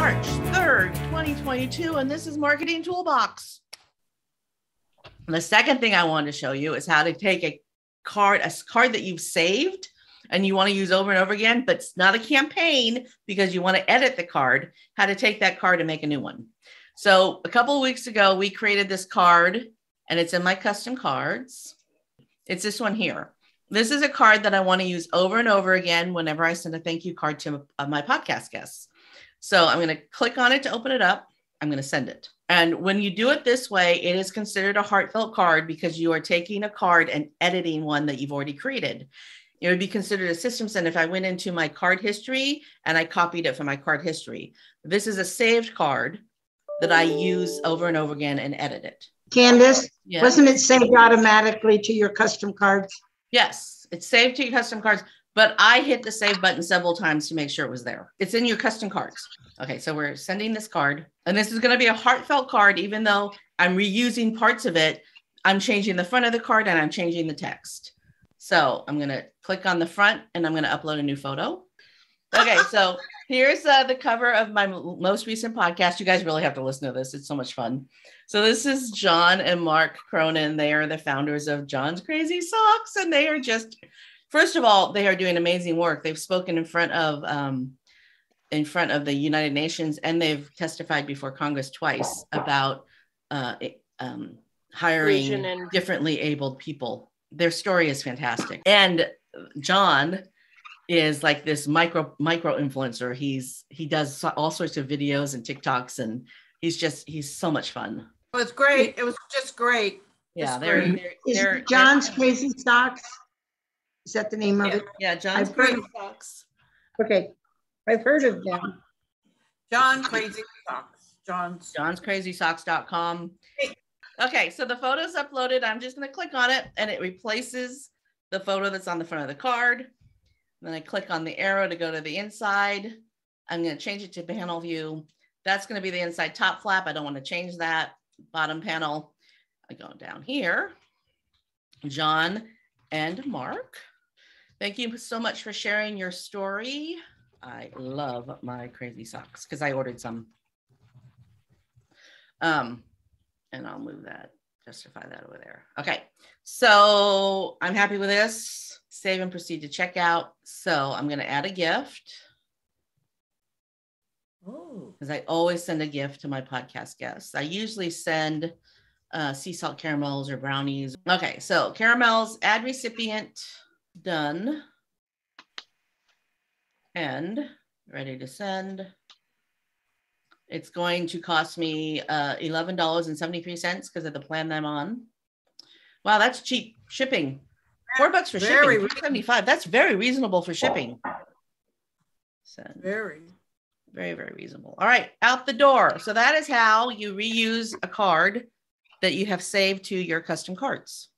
March 3rd, 2022, and this is Marketing Toolbox. The second thing I wanted to show you is how to take a card that you've saved and you want to use over and over again, but it's not a campaign because you want to edit the card, how to take that card and make a new one. So a couple of weeks ago, we created this card and it's in my custom cards. It's this one here. This is a card that I want to use over and over again whenever I send a thank you card to my podcast guests. So I'm going to click on it to open it up. I'm going to send it. And when you do it this way, it is considered a heartfelt card because you are taking a card and editing one that you've already created. It would be considered a system send if I went into my card history and I copied it from my card history. This is a saved card that I use over and over again and edit it. Candace, yeah. Wasn't it saved automatically to your custom cards? Yes, it's saved to your custom cards, but I hit the save button several times to make sure it was there. It's in your custom cards. Okay, so we're sending this card, and this is going to be a heartfelt card. Even though I'm reusing parts of it, I'm changing the front of the card and I'm changing the text. So I'm going to click on the front and I'm going to upload a new photo. Okay, so here's the cover of my most recent podcast. You guys really have to listen to this. It's so much fun. So this is John and Mark Cronin. They are the founders of John's Crazy Socks. And they are just, first of all, they are doing amazing work. They've spoken in front of the United Nations, and they've testified before Congress twice about hiring differently abled people. Their story is fantastic. And John is like this micro influencer. He does all sorts of videos and TikToks, and he's so much fun. It was great. It was just great. Yeah, they're John's Crazy Socks. Is that the name of it? Yeah, John's Crazy Socks. Okay, I've heard of them. John Crazy Socks. John's CrazySocks.com. Okay, so the photo's uploaded. I'm just going to click on it, and it replaces the photo that's on the front of the card. Then I click on the arrow to go to the inside. I'm going to change it to panel view. That's going to be the inside top flap. I don't want to change that. Bottom panel. I go down here. John and Mark, thank you so much for sharing your story. I love my crazy socks because I ordered some. And I'll move that, justify that over there. Okay, so I'm happy with this. Save and proceed to checkout. So I'm going to add a gift. Because I always send a gift to my podcast guests. I usually send sea salt caramels or brownies. Okay, so caramels, add recipient, done. And ready to send. It's going to cost me $11.73 because of the plan that I'm on. Wow, that's cheap shipping. $4 for shipping. $3.75. That's very reasonable for shipping. Send. Very, very reasonable. All right, out the door. So that is how you reuse a card that you have saved to your custom cards.